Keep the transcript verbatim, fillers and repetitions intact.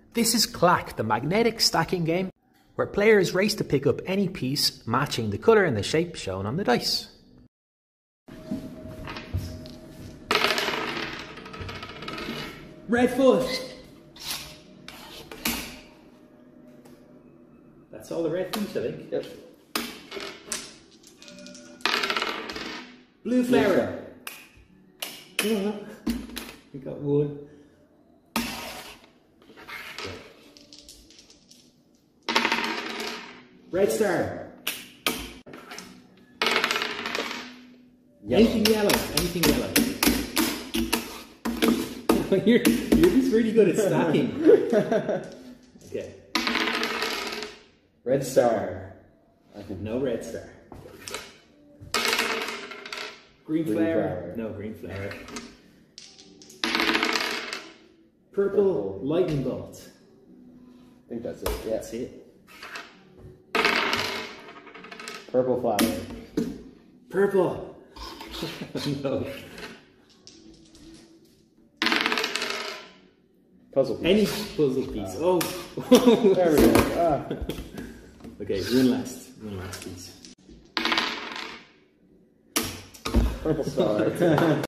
This is Clack, the magnetic stacking game, where players race to pick up any piece matching the colour and the shape shown on the dice. Red foot! That's all the red feet, I think. Yep. Blue flower. Yeah. We got one. Red star. Yellow. Anything yellow. Anything yellow. you're, you're just really good at stacking. Okay. Red star. No red star. Green, green flower. flower. No green flower. Purple, Purple lightning bolt. I think that's it. Yeah. That's it. Purple flower. Purple. No. Puzzle piece. Any puzzle piece. Uh, oh. There we go. Ah. Okay, one last. One last piece. Purple star.